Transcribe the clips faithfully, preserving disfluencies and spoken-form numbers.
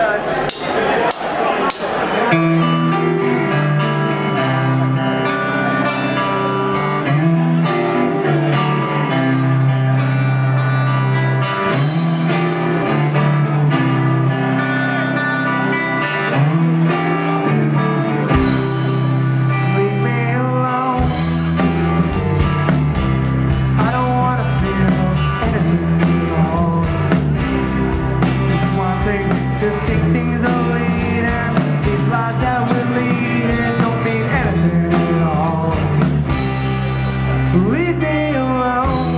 Leave me alone.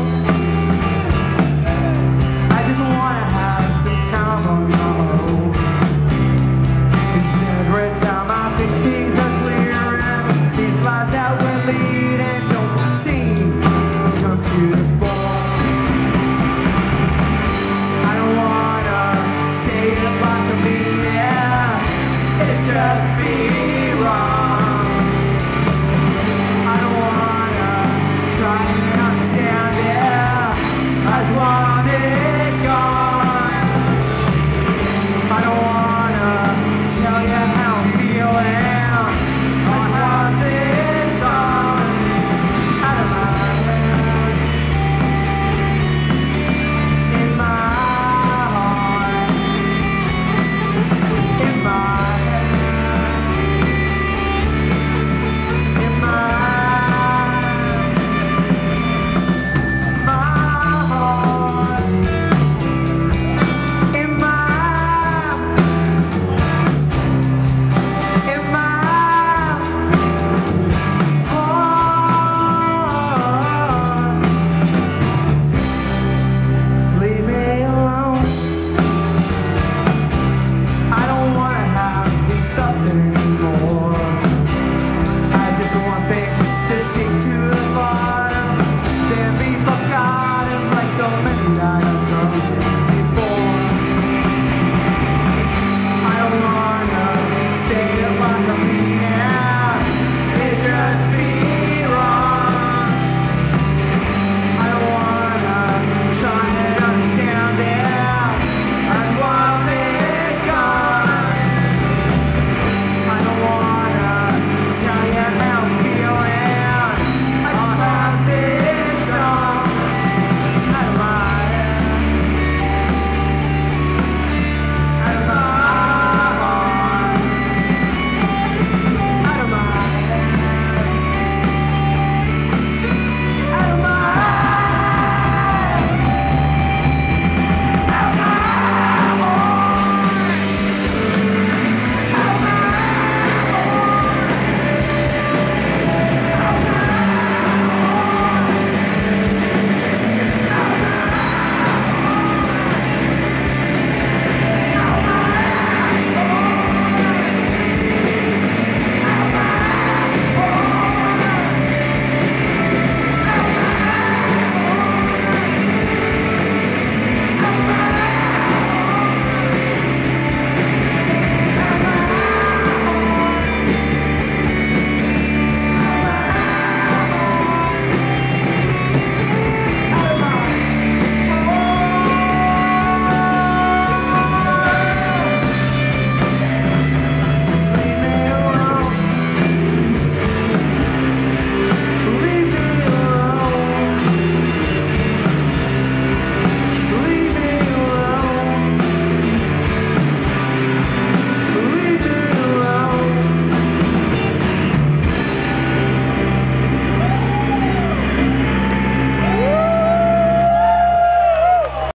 I just wanna have some time on my own. 'Cause every time I think things are clear and these lies that we're leading don't seem to come to the fore. I don't wanna say it like a media. It just be